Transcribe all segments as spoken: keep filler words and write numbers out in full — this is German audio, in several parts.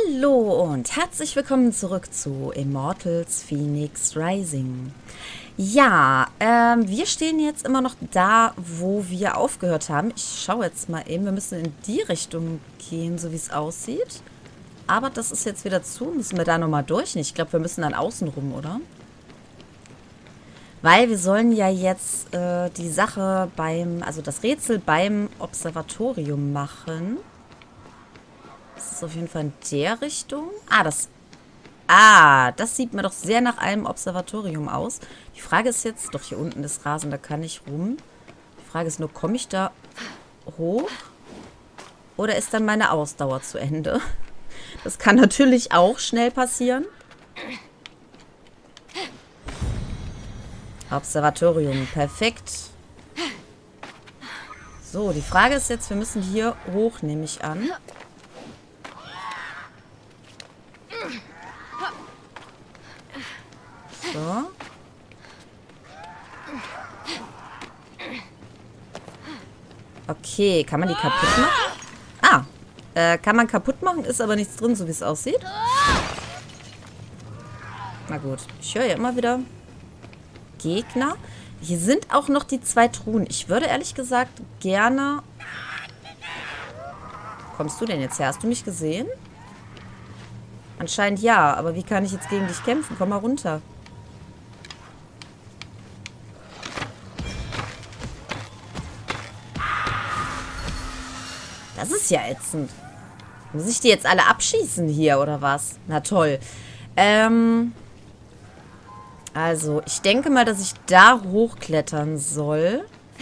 Hallo und herzlich willkommen zurück zu Immortals Fenyx Rising. Ja, ähm, wir stehen jetzt immer noch da, wo wir aufgehört haben. Ich schaue jetzt mal eben, wir müssen in die Richtung gehen, so wie es aussieht. Aber das ist jetzt wieder zu, müssen wir da nochmal durch? Ich glaube, wir müssen dann außen rum, oder? Weil wir sollen ja jetzt äh, die Sache beim, also das Rätsel beim Observatorium machen. Das ist auf jeden Fall in der Richtung. Ah, das... Ah, das sieht mir doch sehr nach einem Observatorium aus. Die Frage ist jetzt... Doch, hier unten ist Rasen, da kann ich rum. Die Frage ist nur, komme ich da hoch? Oder ist dann meine Ausdauer zu Ende? Das kann natürlich auch schnell passieren. Observatorium, perfekt. So, die Frage ist jetzt, wir müssen hier hoch, nehme ich an. So. Okay, kann man die kaputt machen? Ah, äh, kann man kaputt machen, ist aber nichts drin, so wie es aussieht. Na gut, ich höre ja immer wieder Gegner. Hier sind auch noch die zwei Truhen. Ich würde ehrlich gesagt gerne... Kommst du denn jetzt her? Hast du mich gesehen? Anscheinend ja, aber wie kann ich jetzt gegen dich kämpfen? Komm mal runter. Das ist ja ätzend. Muss ich die jetzt alle abschießen hier, oder was? Na toll. Ähm... Also, ich denke mal, dass ich da hochklettern soll.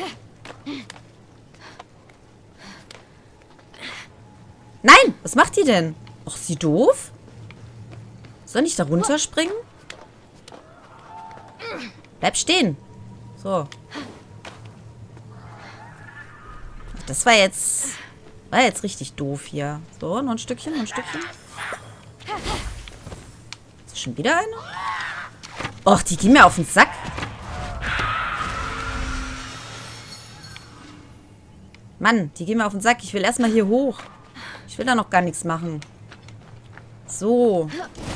Nein! Was macht die denn? Och, ist sie doof? Soll ich da runterspringen? Bleib stehen. So. Ach, das war jetzt... War jetzt richtig doof hier. So, noch ein Stückchen, noch ein Stückchen. Ist das schon wieder eine? Och, die gehen mir auf den Sack. Mann, die gehen mir auf den Sack. Ich will erstmal hier hoch. Ich will da noch gar nichts machen. So.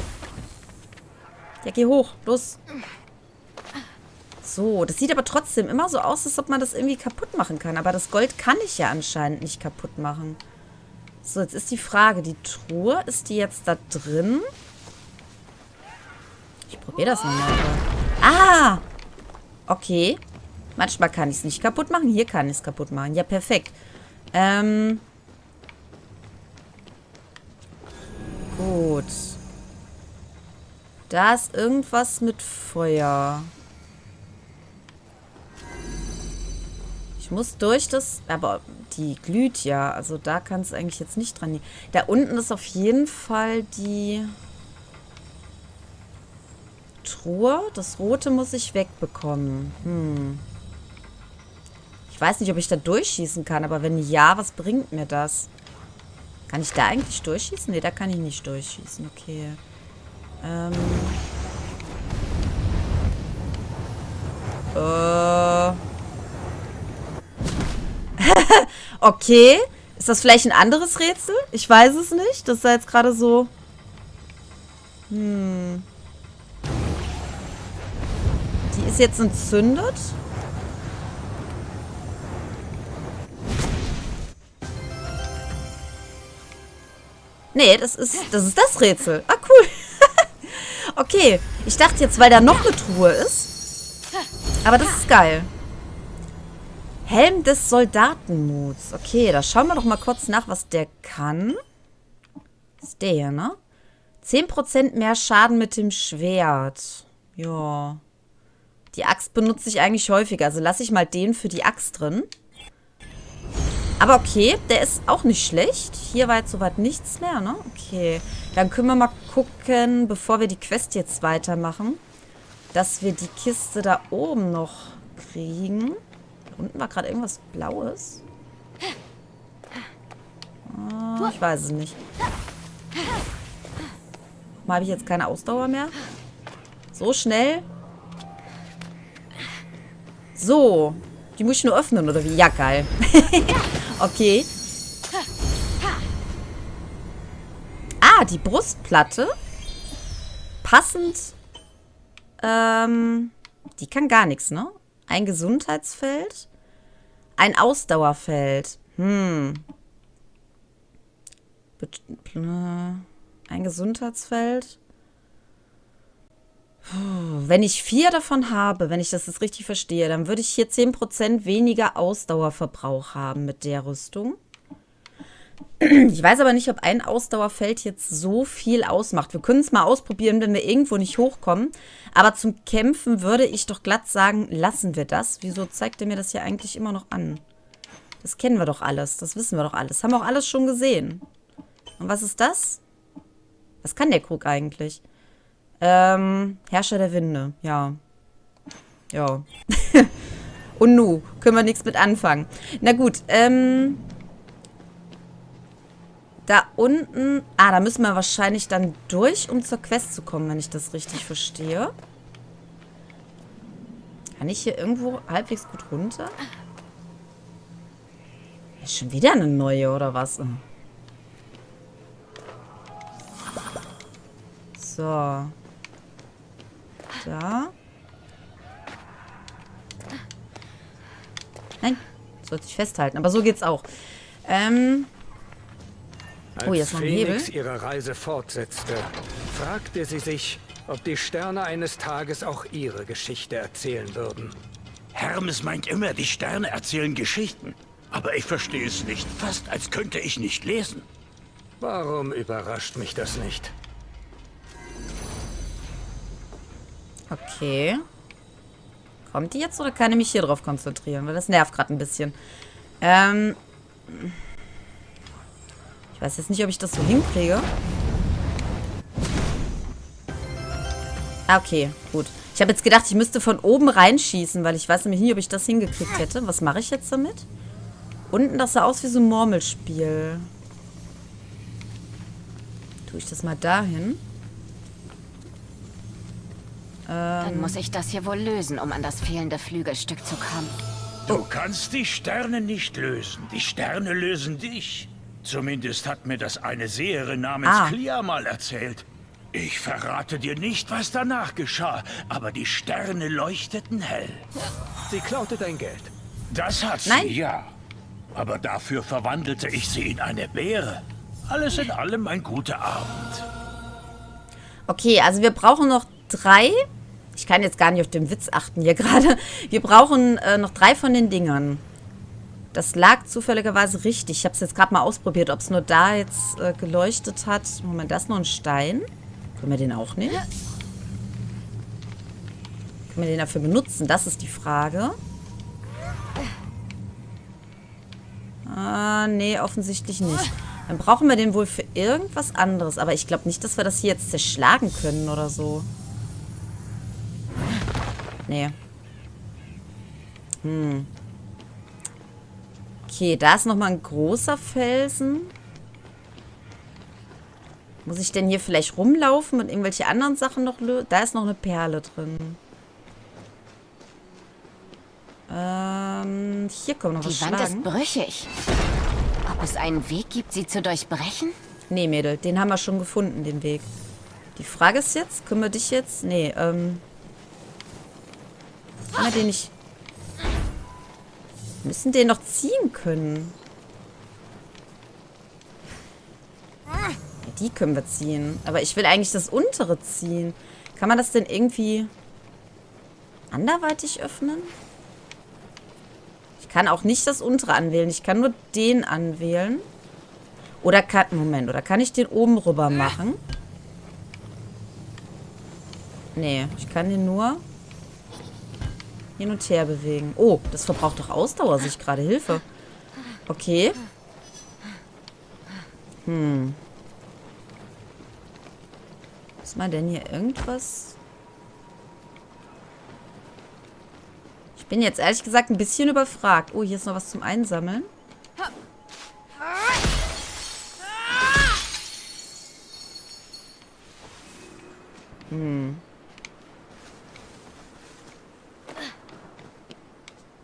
Ja, geh hoch. Los. So, das sieht aber trotzdem immer so aus, als ob man das irgendwie kaputt machen kann. Aber das Gold kann ich ja anscheinend nicht kaputt machen. So, jetzt ist die Frage, die Truhe, ist die jetzt da drin? Ich probiere das nochmal. Ah! Okay. Manchmal kann ich es nicht kaputt machen. Hier kann ich es kaputt machen. Ja, perfekt. Ähm. Gut. Da ist irgendwas mit Feuer. Ich muss durch das... Aber die glüht ja. Also da kann es eigentlich jetzt nicht dran liegen. Da unten ist auf jeden Fall die... Truhe. Das Rote muss ich wegbekommen. Hm. Ich weiß nicht, ob ich da durchschießen kann, aber wenn ja, was bringt mir das? Kann ich da eigentlich durchschießen? Ne, da kann ich nicht durchschießen. Okay. Ähm. Äh. Okay. Ist das vielleicht ein anderes Rätsel? Ich weiß es nicht. Das ist jetzt gerade so... Hm... Die ist jetzt entzündet. Nee, das ist, das ist das Rätsel. Ah, cool. Okay. Ich dachte jetzt, weil da noch eine Truhe ist. Aber das ist geil. Helm des Soldatenmuts. Okay, da schauen wir doch mal kurz nach, was der kann. Das ist der hier, ne? zehn Prozent mehr Schaden mit dem Schwert. Ja. Die Axt benutze ich eigentlich häufiger. Also lasse ich mal den für die Axt drin. Aber okay, der ist auch nicht schlecht. Hier war jetzt soweit nichts mehr, ne? Okay. Dann können wir mal gucken, bevor wir die Quest jetzt weitermachen, dass wir die Kiste da oben noch kriegen. Da unten war gerade irgendwas Blaues. Oh, ich weiß es nicht. Mal habe ich jetzt keine Ausdauer mehr. So schnell... So, die muss ich nur öffnen, oder wie? Ja, geil. Okay. Ah, die Brustplatte. Passend. Ähm, die kann gar nichts, ne? Ein Gesundheitsfeld. Ein Ausdauerfeld. Hm. Ein Gesundheitsfeld. Wenn ich vier davon habe, wenn ich das jetzt richtig verstehe, dann würde ich hier zehn Prozent weniger Ausdauerverbrauch haben mit der Rüstung. Ich weiß aber nicht, ob ein Ausdauerfeld jetzt so viel ausmacht. Wir können es mal ausprobieren, wenn wir irgendwo nicht hochkommen. Aber zum Kämpfen würde ich doch glatt sagen, lassen wir das. Wieso zeigt er mir das hier eigentlich immer noch an? Das kennen wir doch alles. Das wissen wir doch alles. Haben wir auch alles schon gesehen. Und was ist das? Was kann der Krug eigentlich? Ähm, Herrscher der Winde. Ja. Ja. Und nu, können wir nichts mit anfangen. Na gut, ähm... da unten... Ah, da müssen wir wahrscheinlich dann durch, um zur Quest zu kommen, wenn ich das richtig verstehe. Kann ich hier irgendwo halbwegs gut runter? Ist schon wieder eine neue, oder was? So. Da. Nein, sollte ich festhalten. Aber so geht's auch. Ähm... Oh, jetzt noch ein Hebel. Als Phoenix ihre Reise fortsetzte, fragte sie sich, ob die Sterne eines Tages auch ihre Geschichte erzählen würden. Hermes meint immer, die Sterne erzählen Geschichten. Aber ich verstehe es nicht. Fast als könnte ich nicht lesen. Warum überrascht mich das nicht? Okay. Kommt die jetzt oder kann ich mich hier drauf konzentrieren? Weil das nervt gerade ein bisschen. Ähm... Ich weiß jetzt nicht, ob ich das so hinkriege. Ah, okay. Gut. Ich habe jetzt gedacht, ich müsste von oben reinschießen, weil ich weiß nämlich nie, ob ich das hingekriegt hätte. Was mache ich jetzt damit? Unten, das sah aus wie so ein Murmelspiel. Tue ich das mal dahin? Dann muss ich das hier wohl lösen, um an das fehlende Flügelstück zu kommen. Du kannst die Sterne nicht lösen. Die Sterne lösen dich. Zumindest hat mir das eine Seherin namens Ah. Clea mal erzählt. Ich verrate dir nicht, was danach geschah, aber die Sterne leuchteten hell. Sie klaute dein Geld. Das hat sie, Nein. ja. Aber dafür verwandelte ich sie in eine Beere. Alles in allem ein guter Abend. Okay, also wir brauchen noch drei. Ich kann jetzt gar nicht auf den Witz achten hier gerade. Wir brauchen äh, noch drei von den Dingern. Das lag zufälligerweise richtig. Ich habe es jetzt gerade mal ausprobiert, ob es nur da jetzt äh, geleuchtet hat. Moment, da ist noch ein Stein. Können wir den auch nehmen? Können wir den dafür benutzen? Das ist die Frage. Ah, nee, offensichtlich nicht. Dann brauchen wir den wohl für irgendwas anderes. Aber ich glaube nicht, dass wir das hier jetzt zerschlagen können oder so. Nee. Hm. Okay, da ist nochmal ein großer Felsen. Muss ich denn hier vielleicht rumlaufen und irgendwelche anderen Sachen noch lösen? Da ist noch eine Perle drin. Ähm, hier kommt noch was Die Wand schlagen. ist brüchig. Ob es einen Weg gibt, sie zu durchbrechen? Nee, Mädel, den haben wir schon gefunden, den Weg. Die Frage ist jetzt, können wir dich jetzt... Nee, ähm... Kann wir den nicht... Wir müssen den noch ziehen können. Ja, die können wir ziehen. Aber ich will eigentlich das untere ziehen. Kann man das denn irgendwie anderweitig öffnen? Ich kann auch nicht das untere anwählen. Ich kann nur den anwählen. Oder kann... Moment, oder kann ich den oben rüber machen? Nee, ich kann den nur hin und her bewegen. Oh, das verbraucht doch Ausdauer, sehe ich gerade. Hilfe. Okay. Hm. Muss man denn hier irgendwas... Ich bin jetzt ehrlich gesagt ein bisschen überfragt. Oh, hier ist noch was zum Einsammeln. Hm.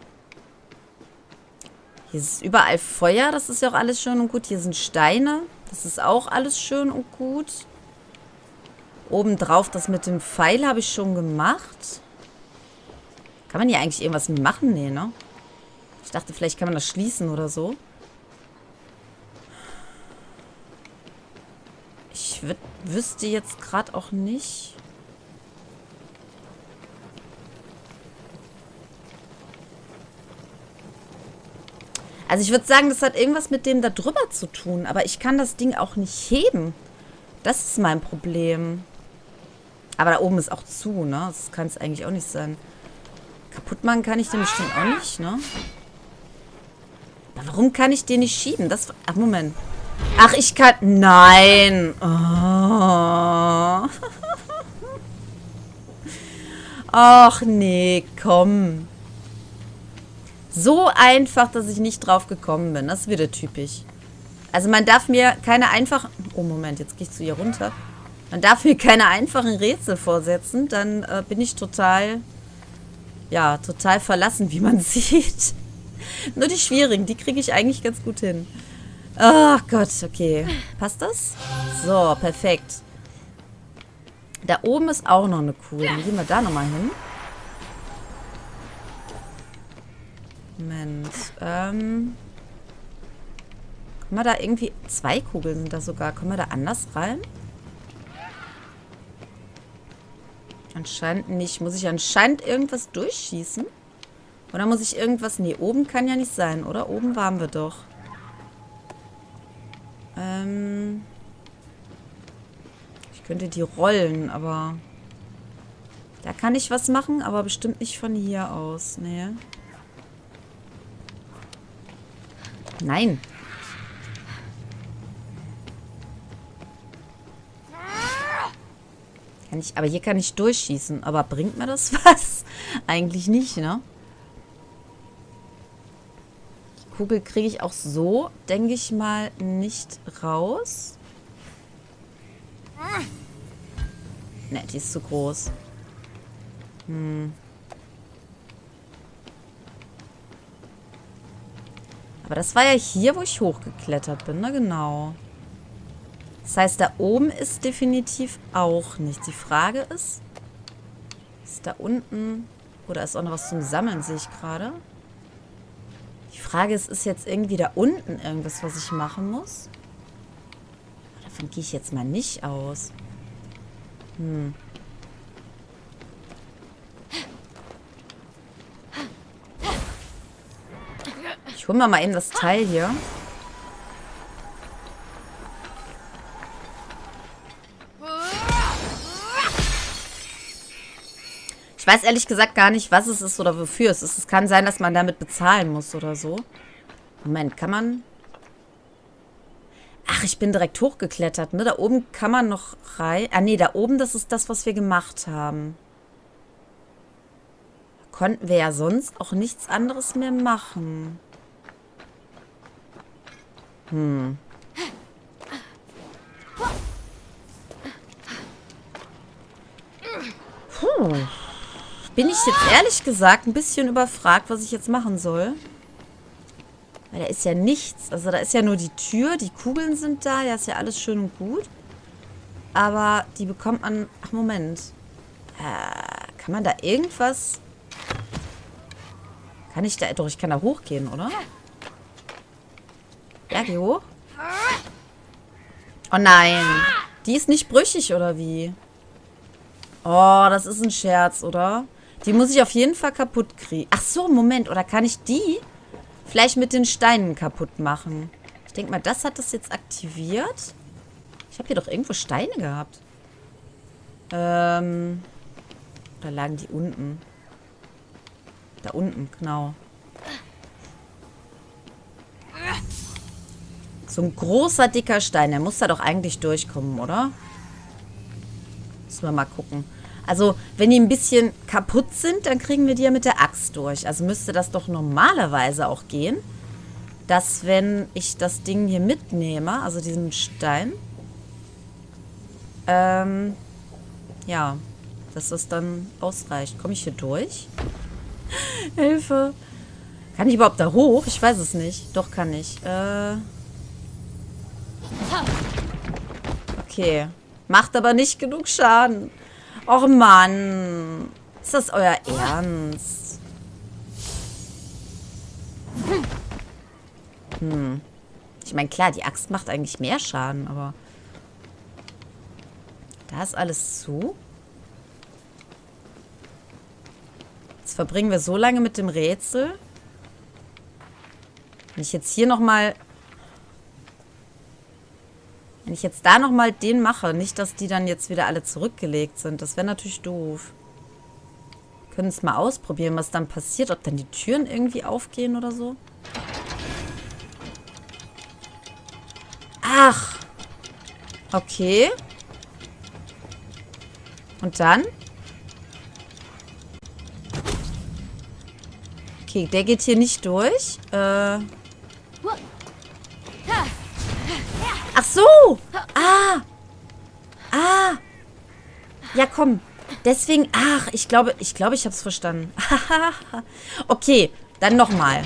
Hier ist überall Feuer, das ist ja auch alles schön und gut. Hier sind Steine. Das ist auch alles schön und gut. Obendrauf das mit dem Pfeil habe ich schon gemacht. Kann man hier eigentlich irgendwas mit machen? Nee, ne? Ich dachte, vielleicht kann man das schließen oder so. Ich wüsste jetzt gerade auch nicht. Also ich würde sagen, das hat irgendwas mit dem da drüber zu tun. Aber ich kann das Ding auch nicht heben. Das ist mein Problem. Aber da oben ist auch zu, ne? Das kann es eigentlich auch nicht sein. Kaputt machen kann ich den bestimmt auch nicht, ne? Aber warum kann ich den nicht schieben? Das... Ach, Moment. Ach, ich kann... Nein. Oh. Ach, nee, komm. So einfach, dass ich nicht drauf gekommen bin. Das ist wieder typisch. Also man darf mir keine einfachen... Oh, Moment, jetzt gehe ich zu ihr runter. Man darf mir keine einfachen Rätsel vorsetzen. Dann äh, bin ich total... Ja, total verlassen, wie man sieht. Nur die schwierigen, die kriege ich eigentlich ganz gut hin. Ach Gott, okay. Passt das? So, perfekt. Da oben ist auch noch eine Kugel. Dann gehen wir da nochmal hin. Moment. Ähm. Kommen wir da irgendwie... Zwei Kugeln sind da sogar. Kommen wir da anders rein? Anscheinend nicht. Muss ich anscheinend irgendwas durchschießen? Oder muss ich irgendwas... Nee, oben kann ja nicht sein, oder? Oben waren wir doch. Ähm... Ich könnte die rollen, aber... Da kann ich was machen, aber bestimmt nicht von hier aus. Nee. Nein. Kann ich, aber hier kann ich durchschießen. Aber bringt mir das was? Eigentlich nicht, ne? Die Kugel kriege ich auch so, denke ich mal, nicht raus. Ne, die ist zu groß. Hm. Aber das war ja hier, wo ich hochgeklettert bin, ne? Genau. Das heißt, da oben ist definitiv auch nichts. Die Frage ist, ist da unten... Oder ist auch noch was zum Sammeln, sehe ich gerade. Die Frage ist, ist jetzt irgendwie da unten irgendwas, was ich machen muss? Davon gehe ich jetzt mal nicht aus. Hm. Ich hole mir mal eben das Teil hier. Ich weiß ehrlich gesagt gar nicht, was es ist oder wofür es ist. Es kann sein, dass man damit bezahlen muss oder so. Moment, kann man... Ach, ich bin direkt hochgeklettert, ne? Da oben kann man noch rein... Ah, nee, da oben, das ist das, was wir gemacht haben. Da konnten wir ja sonst auch nichts anderes mehr machen. Hm. Puh. Bin ich jetzt ehrlich gesagt ein bisschen überfragt, was ich jetzt machen soll. Weil da ist ja nichts. Also da ist ja nur die Tür, die Kugeln sind da. Ja, ist ja alles schön und gut. Aber die bekommt man... Ach, Moment. Äh, kann man da irgendwas... Kann ich da... Doch, ich kann da hochgehen, oder? Ja, geh hoch. Oh nein. Die ist nicht brüchig, oder wie? Oh, das ist ein Scherz, oder? Die muss ich auf jeden Fall kaputt kriegen. Ach so, Moment. Oder kann ich die vielleicht mit den Steinen kaputt machen? Ich denke mal, das hat das jetzt aktiviert. Ich habe hier doch irgendwo Steine gehabt. Ähm. Da lagen die unten. Da unten, genau. So ein großer, dicker Stein. Der muss da doch eigentlich durchkommen, oder? Müssen wir mal gucken. Also, wenn die ein bisschen kaputt sind, dann kriegen wir die ja mit der Axt durch. Also müsste das doch normalerweise auch gehen, dass wenn ich das Ding hier mitnehme, also diesen Stein, ähm, ja, dass das dann ausreicht. Komme ich hier durch? Hilfe! Kann ich überhaupt da hoch? Ich weiß es nicht. Doch, kann ich. Äh... Okay. Macht aber nicht genug Schaden. Och Mann. Ist das euer Ernst? Hm. Ich meine, klar, die Axt macht eigentlich mehr Schaden, aber... Da ist alles zu. Jetzt verbringen wir so lange mit dem Rätsel. Wenn ich jetzt hier nochmal... Wenn ich jetzt da nochmal den mache, nicht, dass die dann jetzt wieder alle zurückgelegt sind. Das wäre natürlich doof. Wir können es mal ausprobieren, was dann passiert. Ob dann die Türen irgendwie aufgehen oder so. Ach. Okay. Und dann? Okay, der geht hier nicht durch. Äh... Ach so! Ah! Ah! Ja, komm. Deswegen... Ach, ich glaube, ich glaube, ich habe es verstanden. Okay, dann nochmal.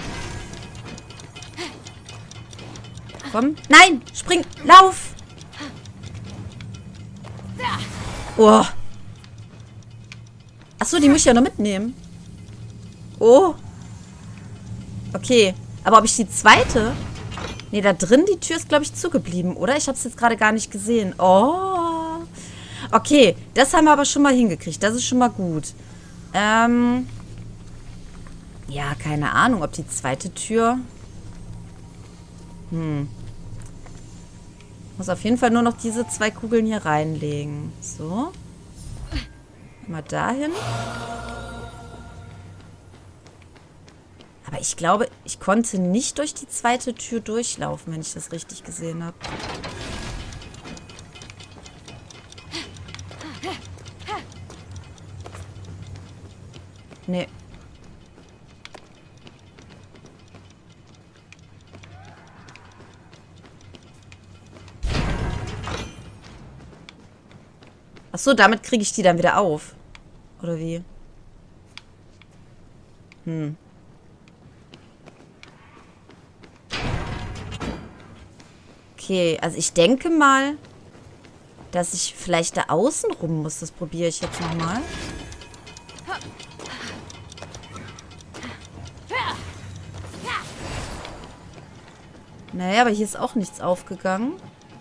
Komm. Nein! Spring! Lauf! Oh. Ach so, die muss ich ja noch mitnehmen. Oh. Okay. Aber ob ich die zweite... Nee, da drin, die Tür ist, glaube ich, zugeblieben, oder? Ich habe es jetzt gerade gar nicht gesehen. Oh. Okay, das haben wir aber schon mal hingekriegt. Das ist schon mal gut. Ähm. Ja, keine Ahnung, ob die zweite Tür... Hm. Muss auf jeden Fall nur noch diese zwei Kugeln hier reinlegen. So. Mal dahin. Aber ich glaube, ich konnte nicht durch die zweite Tür durchlaufen, wenn ich das richtig gesehen habe. Nee. Ach so, damit kriege ich die dann wieder auf. Oder wie? Hm. Okay, also ich denke mal, dass ich vielleicht da außen rum muss. Das probiere ich jetzt nochmal. Naja, aber hier ist auch nichts aufgegangen.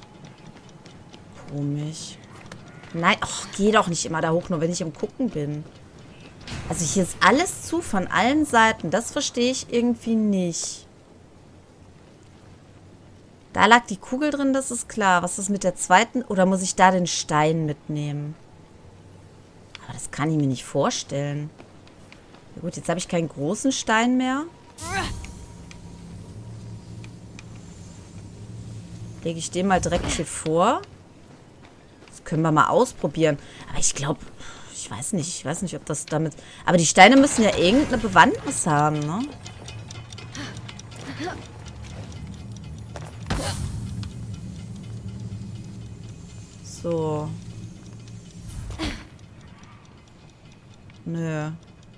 Komisch. Nein, ach, geh doch nicht immer da hoch, nur wenn ich im Gucken bin. Also hier ist alles zu von allen Seiten. Das verstehe ich irgendwie nicht. Da lag die Kugel drin, das ist klar. Was ist mit der zweiten? Oder muss ich da den Stein mitnehmen? Aber das kann ich mir nicht vorstellen. Ja gut, jetzt habe ich keinen großen Stein mehr. Lege ich den mal direkt hier vor. Das können wir mal ausprobieren. Aber ich glaube, ich weiß nicht, ich weiß nicht, ob das damit... Aber die Steine müssen ja irgendeine Bewandtnis haben, ne? So. Nö.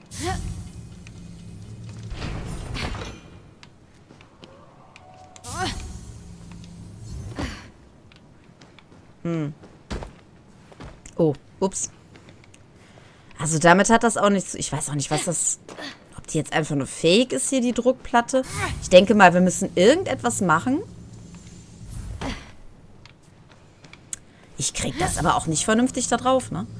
Hm. Oh, ups. Also damit hat das auch nichts... Ich weiß auch nicht, was das... Ob die jetzt einfach nur fake ist hier, die Druckplatte. Ich denke mal, wir müssen irgendetwas machen. Ich krieg das aber auch nicht vernünftig da drauf, ne?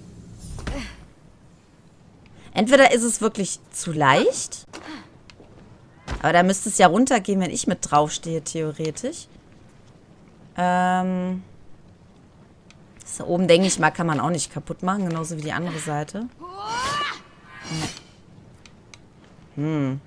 Entweder ist es wirklich zu leicht. Aber da müsste es ja runtergehen, wenn ich mit draufstehe, theoretisch. Ähm... Da oben, denke ich mal, kann man auch nicht kaputt machen. Genauso wie die andere Seite. Hm.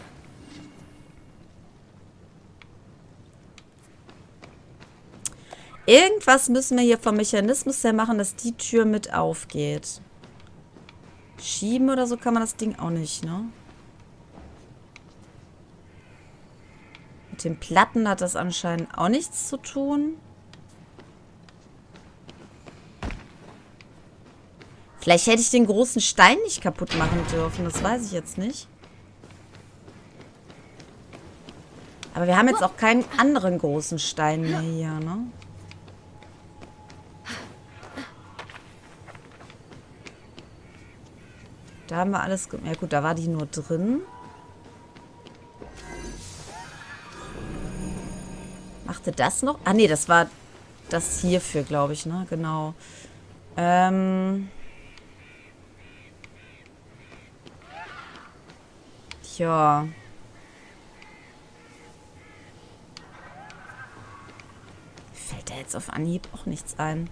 Irgendwas müssen wir hier vom Mechanismus her machen, dass die Tür mit aufgeht. Schieben oder so kann man das Ding auch nicht, ne? Mit den Platten hat das anscheinend auch nichts zu tun. Vielleicht hätte ich den großen Stein nicht kaputt machen dürfen. Das weiß ich jetzt nicht. Aber wir haben jetzt auch keinen anderen großen Stein mehr hier, ne? Da haben wir alles... Ja gut, da war die nur drin. Machte das noch? Ah nee, das war das hierfür, glaube ich, ne? Genau. Ähm... Tja... Fällt da jetzt auf Anhieb auch nichts ein.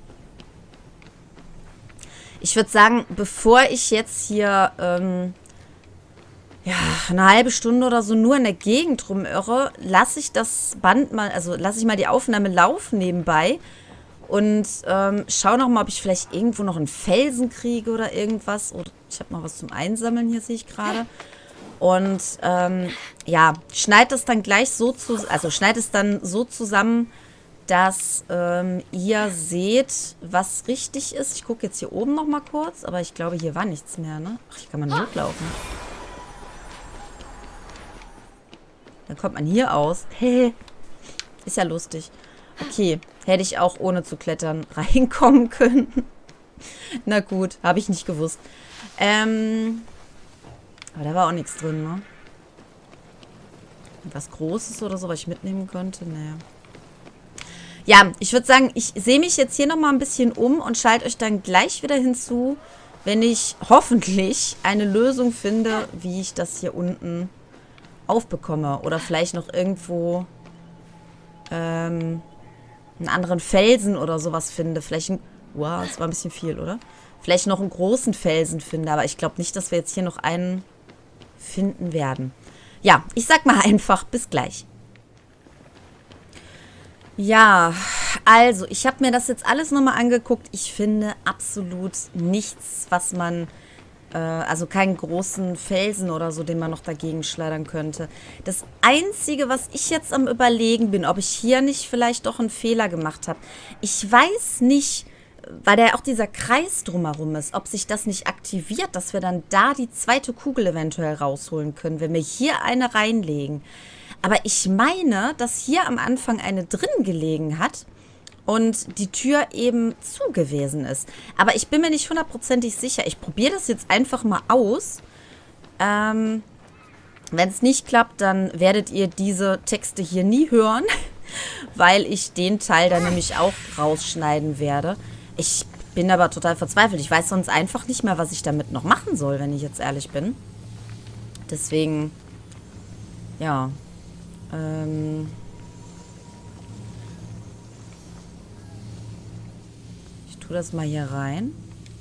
Ich würde sagen, bevor ich jetzt hier ähm, ja, eine halbe Stunde oder so nur in der Gegend rumirre, lasse ich das Band mal, also lasse ich mal die Aufnahme laufen nebenbei und ähm, schaue nochmal, ob ich vielleicht irgendwo noch einen Felsen kriege oder irgendwas. Oder ich habe noch was zum Einsammeln hier, sehe ich gerade. Und ähm, ja, schneide das dann gleich so zu, also schneide es dann so zusammen, dass ähm, ihr seht, was richtig ist. Ich gucke jetzt hier oben noch mal kurz, aber ich glaube, hier war nichts mehr, ne? Ach, hier kann man hochlaufen. Dann kommt man hier aus. Ist ja lustig. Okay, hätte ich auch ohne zu klettern reinkommen können. Na gut, habe ich nicht gewusst. Ähm, aber da war auch nichts drin, ne? Was Großes oder so, was ich mitnehmen könnte? Naja. Ja, ich würde sagen, ich sehe mich jetzt hier nochmal ein bisschen um und schalte euch dann gleich wieder hinzu, wenn ich hoffentlich eine Lösung finde, wie ich das hier unten aufbekomme. Oder vielleicht noch irgendwo ähm, einen anderen Felsen oder sowas finde. Vielleicht ein... Wow, das war ein bisschen viel, oder? Vielleicht noch einen großen Felsen finde, aber ich glaube nicht, dass wir jetzt hier noch einen finden werden. Ja, ich sag mal einfach, bis gleich. Ja, also, ich habe mir das jetzt alles nochmal angeguckt. Ich finde absolut nichts, was man, äh, also keinen großen Felsen oder so, den man noch dagegen schleudern könnte. Das Einzige, was ich jetzt am Überlegen bin, ob ich hier nicht vielleicht doch einen Fehler gemacht habe. Ich weiß nicht, weil da ja auch dieser Kreis drumherum ist, ob sich das nicht aktiviert, dass wir dann da die zweite Kugel eventuell rausholen können, wenn wir hier eine reinlegen. Aber ich meine, dass hier am Anfang eine drin gelegen hat und die Tür eben zu gewesen ist. Aber ich bin mir nicht hundertprozentig sicher. Ich probiere das jetzt einfach mal aus. Ähm, wenn es nicht klappt, dann werdet ihr diese Texte hier nie hören, weil ich den Teil dann nämlich auch rausschneiden werde. Ich bin aber total verzweifelt. Ich weiß sonst einfach nicht mehr, was ich damit noch machen soll, wenn ich jetzt ehrlich bin. Deswegen, ja... Ähm ich tue das mal hier rein.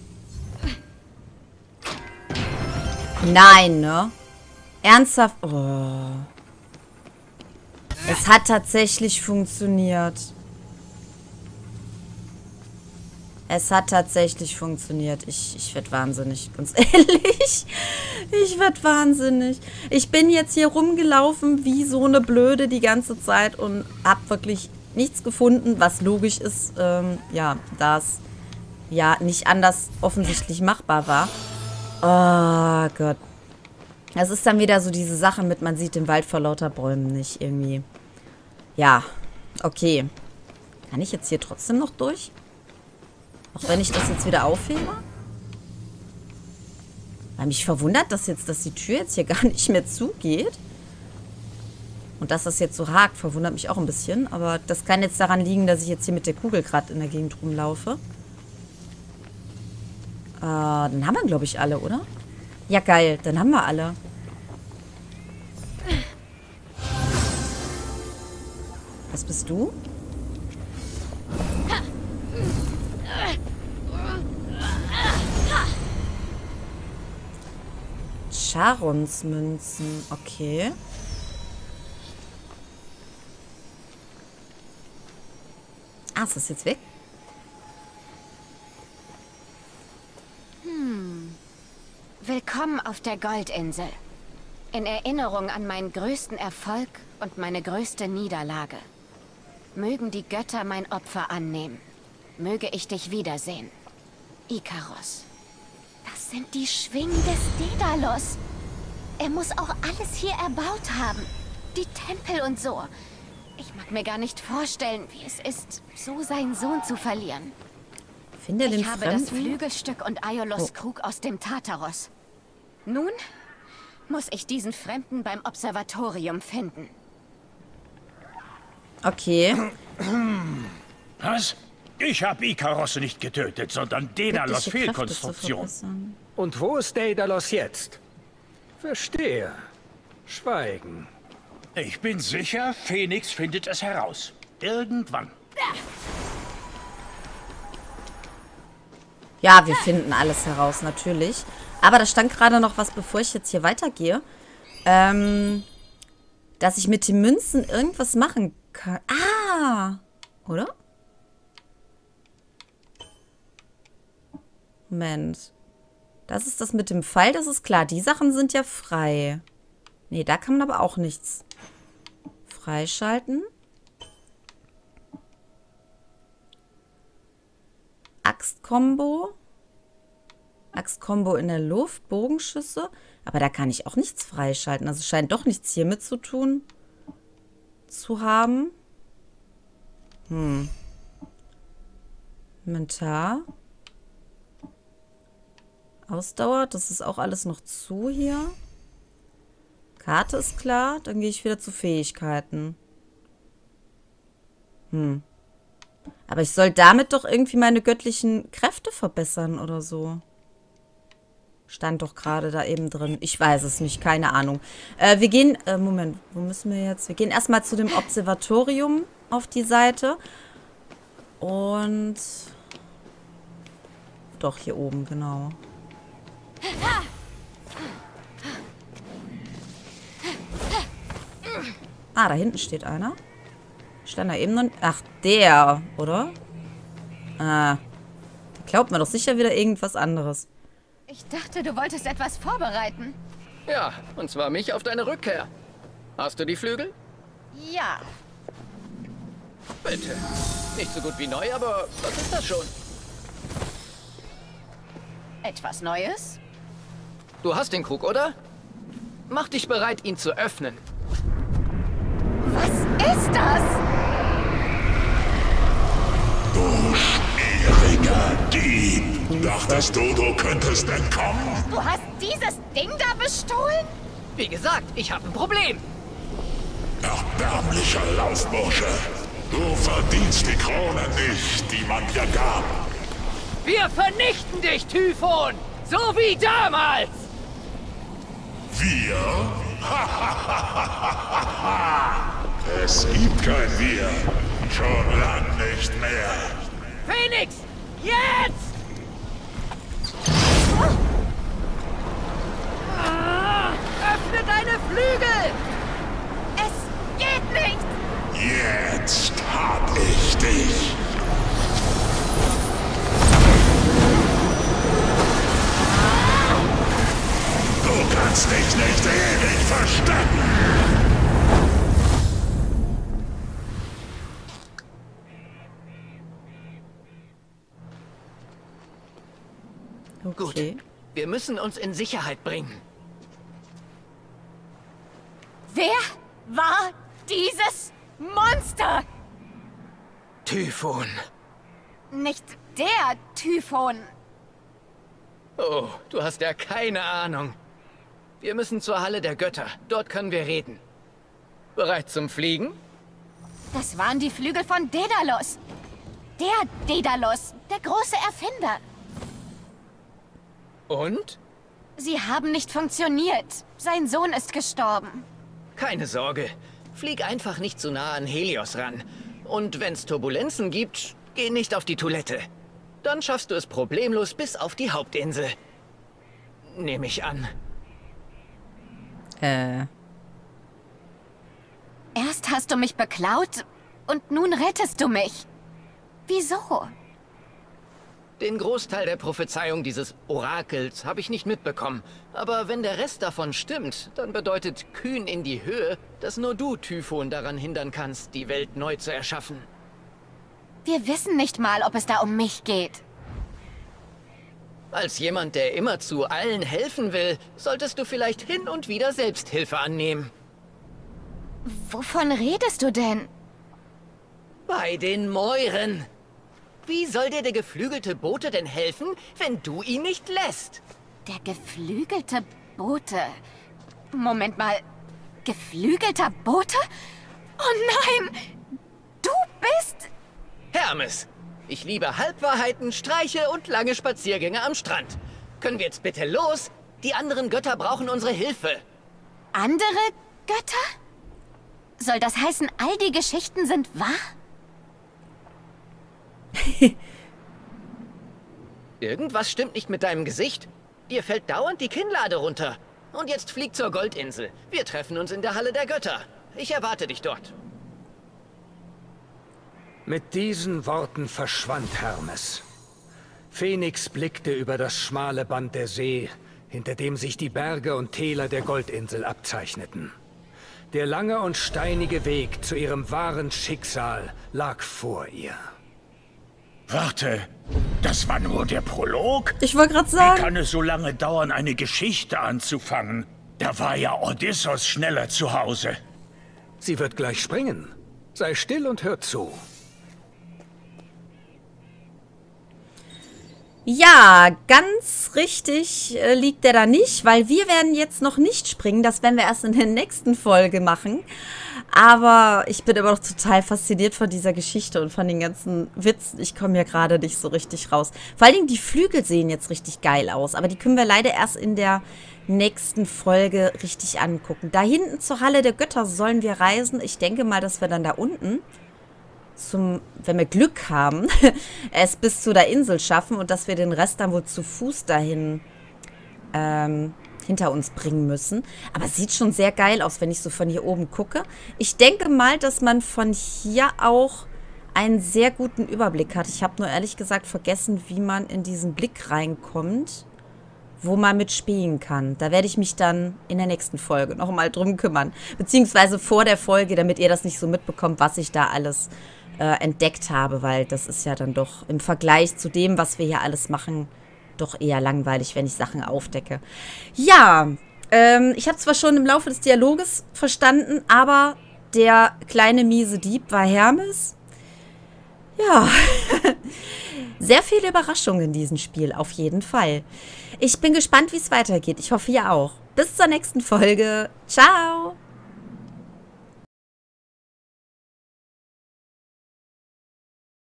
Nein, ne? Ernsthaft? Oh. Es hat tatsächlich funktioniert. Es hat tatsächlich funktioniert. Ich, ich werde wahnsinnig, ganz ehrlich. Ich werde wahnsinnig. Ich bin jetzt hier rumgelaufen wie so eine Blöde die ganze Zeit und habe wirklich nichts gefunden, was logisch ist, ähm, ja, da es ja nicht anders offensichtlich machbar war. Oh Gott. Es ist dann wieder so diese Sache mit, man sieht den Wald vor lauter Bäumen nicht irgendwie. Ja, okay. Kann ich jetzt hier trotzdem noch durch? Auch wenn ich das jetzt wieder aufhebe? Weil mich verwundert, dass jetzt, dass die Tür jetzt hier gar nicht mehr zugeht. Und dass das jetzt so hakt, verwundert mich auch ein bisschen. Aber das kann jetzt daran liegen, dass ich jetzt hier mit der Kugel gerade in der Gegend rumlaufe. Äh, dann haben wir, glaube ich, alle, oder? Ja, geil. Dann haben wir alle. Was bist du? Charonsmünzen. Okay. Ah, ist das jetzt weg? Hm. Willkommen auf der Goldinsel. In Erinnerung an meinen größten Erfolg und meine größte Niederlage. Mögen die Götter mein Opfer annehmen. Möge ich dich wiedersehen. Ikaros. Das sind die Schwingen des Daedalus. Er muss auch alles hier erbaut haben. die Tempel und so. Ich mag mir gar nicht vorstellen, wie es ist, so seinen Sohn zu verlieren. Finde den Ich habe Fremden. das Flügelstück und Aiolos Oh. Krug aus dem Tartaros. Nun muss ich diesen Fremden beim Observatorium finden. Okay. Was? Ich habe Ikaros nicht getötet, sondern Daedalos Göttliche Kräfte zu Fehlkonstruktion. verbessern. Und wo ist Daedalus jetzt? Verstehe. Schweigen. Ich bin sicher, Phoenix findet es heraus. Irgendwann. Ja, wir finden alles heraus, natürlich. Aber da stand gerade noch was, bevor ich jetzt hier weitergehe. Ähm, dass ich mit den Münzen irgendwas machen kann. Ah! Oder? Moment. Das ist das mit dem Pfeil, das ist klar. Die Sachen sind ja frei. Nee, da kann man aber auch nichts freischalten. Axt-Kombo. Axt-Kombo in der Luft, Bogenschüsse. Aber da kann ich auch nichts freischalten. Also scheint doch nichts hiermit zu tun zu haben. Hm. Inventar. Ausdauer, das ist auch alles noch zu hier. Karte ist klar, dann gehe ich wieder zu Fähigkeiten. Hm. Aber ich soll damit doch irgendwie meine göttlichen Kräfte verbessern oder so. Stand doch gerade da eben drin. Ich weiß es nicht, keine Ahnung. Äh, wir gehen, äh, Moment, wo müssen wir jetzt? Wir gehen erstmal zu dem Observatorium auf die Seite. Und doch, hier oben, genau. Ah, da hinten steht einer. Stand da eben noch... Ach, der, oder? Ah. Der glaubt mir doch sicher wieder irgendwas anderes. Ich dachte, du wolltest etwas vorbereiten. Ja, und zwar mich auf deine Rückkehr. Hast du die Flügel? Ja. Bitte. Nicht so gut wie neu, aber was ist das schon? Etwas Neues? Du hast den Krug, oder? Mach dich bereit, ihn zu öffnen. Was ist das? Du schmieriger Dieb! Dachtest du, du könntest entkommen? Du hast dieses Ding da bestohlen? Wie gesagt, ich habe ein Problem. Erbärmlicher Laufbursche! Du verdienst die Krone nicht, die man dir gab. Wir vernichten dich, Typhon! So wie damals! Wir? Es gibt kein Wir. Schon lang nicht mehr. Phoenix! Jetzt! Ah, öffne deine Flügel! Es geht nicht! Jetzt hab ich dich. Du kannst dich nicht ewig verstecken. Okay. Gut. Wir müssen uns in Sicherheit bringen. Wer war dieses Monster? Typhon. Nicht der Typhon. Oh, du hast ja keine Ahnung. Wir müssen zur Halle der Götter. Dort können wir reden. Bereit zum Fliegen? Das waren die Flügel von Daedalus. Der Daedalus, der große Erfinder. Und? Sie haben nicht funktioniert. Sein Sohn ist gestorben. Keine Sorge. Flieg einfach nicht zu nah an Helios ran. Und wenn's Turbulenzen gibt, geh nicht auf die Toilette. Dann schaffst du es problemlos bis auf die Hauptinsel. Nehme ich an. Äh. Erst hast du mich beklaut und nun rettest du mich. Wieso? Den Großteil der Prophezeiung dieses Orakels habe ich nicht mitbekommen. Aber wenn der Rest davon stimmt, dann bedeutet kühn in die Höhe, dass nur du, Typhon, daran hindern kannst, die Welt neu zu erschaffen. Wir wissen nicht mal, ob es da um mich geht. Als jemand, der immerzu allen helfen will, solltest du vielleicht hin und wieder Selbsthilfe annehmen. Wovon redest du denn? Bei den Mäuren. Wie soll dir der geflügelte Bote denn helfen, wenn du ihn nicht lässt? Der geflügelte Bote. Moment mal. Geflügelter Bote? Oh nein! Du bist... Hermes. Ich liebe Halbwahrheiten, Streiche und lange Spaziergänge am Strand. Können wir jetzt bitte los? Die anderen Götter brauchen unsere Hilfe. Andere Götter? Soll das heißen, all die Geschichten sind wahr? Irgendwas stimmt nicht mit deinem Gesicht. Dir fällt dauernd die Kinnlade runter. Und jetzt flieg zur Goldinsel. Wir treffen uns in der Halle der Götter. Ich erwarte dich dort. Mit diesen Worten verschwand Hermes. Phoenix blickte über das schmale Band der See, hinter dem sich die Berge und Täler der Goldinsel abzeichneten. Der lange und steinige Weg zu ihrem wahren Schicksal lag vor ihr. Warte, das war nur der Prolog? Ich wollte gerade Wie sagen. kann es so lange dauern, eine Geschichte anzufangen? Da war ja Odysseus schneller zu Hause. Sie wird gleich springen. Sei still und hör zu. Ja, ganz richtig äh, liegt er da nicht, weil wir werden jetzt noch nicht springen. Das werden wir erst in der nächsten Folge machen. Aber ich bin immer noch total fasziniert von dieser Geschichte und von den ganzen Witzen. Ich komme ja gerade nicht so richtig raus. Vor allen Dingen die Flügel sehen jetzt richtig geil aus. Aber die können wir leider erst in der nächsten Folge richtig angucken. Da hinten zur Halle der Götter sollen wir reisen. Ich denke mal, dass wir dann da unten, zum, wenn wir Glück haben, es bis zu der Insel schaffen und dass wir den Rest dann wohl zu Fuß dahin ähm, hinter uns bringen müssen. Aber es sieht schon sehr geil aus, wenn ich so von hier oben gucke. Ich denke mal, dass man von hier auch einen sehr guten Überblick hat. Ich habe nur ehrlich gesagt vergessen, wie man in diesen Blick reinkommt, wo man mitspähen kann. Da werde ich mich dann in der nächsten Folge noch mal drum kümmern. Beziehungsweise vor der Folge, damit ihr das nicht so mitbekommt, was ich da alles äh, entdeckt habe, weil das ist ja dann doch im Vergleich zu dem, was wir hier alles machen, doch eher langweilig, wenn ich Sachen aufdecke. Ja, ähm, ich habe zwar schon im Laufe des Dialoges verstanden, aber der kleine miese Dieb war Hermes. Ja, sehr viele Überraschungen in diesem Spiel, auf jeden Fall. Ich bin gespannt, wie es weitergeht. Ich hoffe, ihr auch. Bis zur nächsten Folge. Ciao!